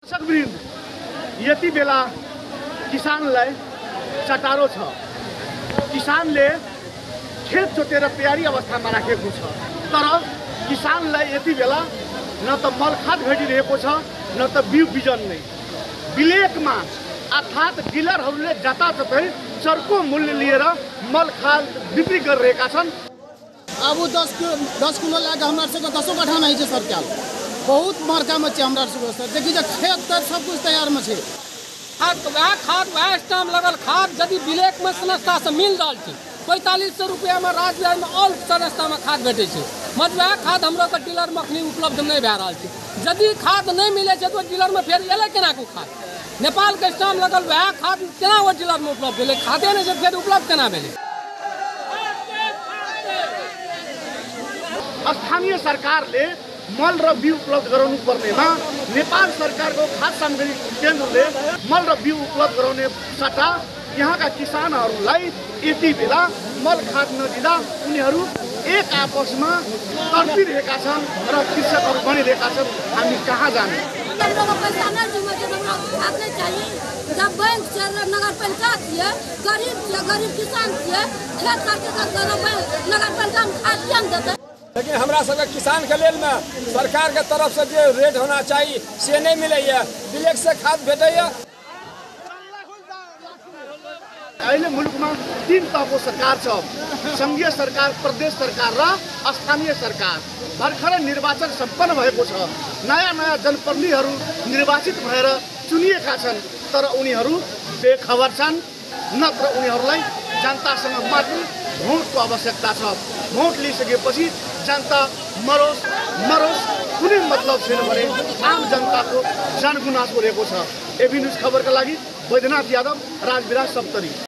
दर्शकवृन्द यति बेला किसानलाई चटारो छ। किसानले खेत जोतेर तयारी अवस्थामा राखेको छ, तर किसानलाई यति बेला न त मलखाद भेटिरहेको छ न त बिउ बिजन नै। विलेकमा अर्थात् डिलरहरूले जताततै चर्को मूल्य लिएर मलखाद बिक्री गरिरहेका छन्। अब 10 किलो लाके हमरा सबके 10 कट्ठा में है सरकार बहुत मार्का में हमरा सबके देखी खेत तर सब कुछ तैयार में है। खाद वह स्टाम लगल खाद यदि विलेक में संस्था से मिल रहा है 4500 रुपया में राजबिहार में ऑल संस्था में खाद भेटे मत वह खाद हमरा के डीलर में अखनी उपलब्ध नहीं भए रहा है। यदि खाद नहीं मिले तो डीलर में फिर एले केना को खाद नेपाल के स्टाम लगल वह खाद केना वो डीलर में उपलब्ध भेले खादे नहीं फिर उपलब्ध केना भेले। स्थानीय सरकारले मल र बिउ उपलब्ध गराउनु पर्नेमा नेपाल सरकारको खाद्य सामग्री केन्द्रले मल र बिउ उपलब्ध गराउने सट्टा यहाँका किसानहरूलाई यति बेला मल खाद नदिँदा उनीहरू एक आपसमा तर्किरहेका छन् र कृषकहरू बनिरहेका छन्। हामी कहाँ जाने? जब बैंक से नगर पंचायत से गरीब किसान से खेत करके नगर पंचायत खाद दिया देते। लेकिन हमरा सबके किसान के लेल में सरकार के तरफ से जो रेट होना चाहिए से नहीं मिले। विलेक से खाद भेटे। अहिले मुलुकमा 3 तहको सरकार छ, संघीय सरकार, प्रदेश सरकार र स्थानीय सरकार। भर्खरै निर्वाचन सम्पन्न भएको छ। नयाँ जनप्रतिनिधिहरू निर्वाचित भएर चुनिएका छन्, तर उनीहरू बेखबर छन्। नत्र उनीहरूलाई जनतासँग मात्र भोटको आवश्यकता छ। भोट लिइसकेपछि जनता मरोस् कुनै मतलब छैन भने आम जनताको जनगुनासो रहेको छ। एबी न्यूज खबरका लागि बैद्यनाथ यादव, राजबिहार, सप्तरी।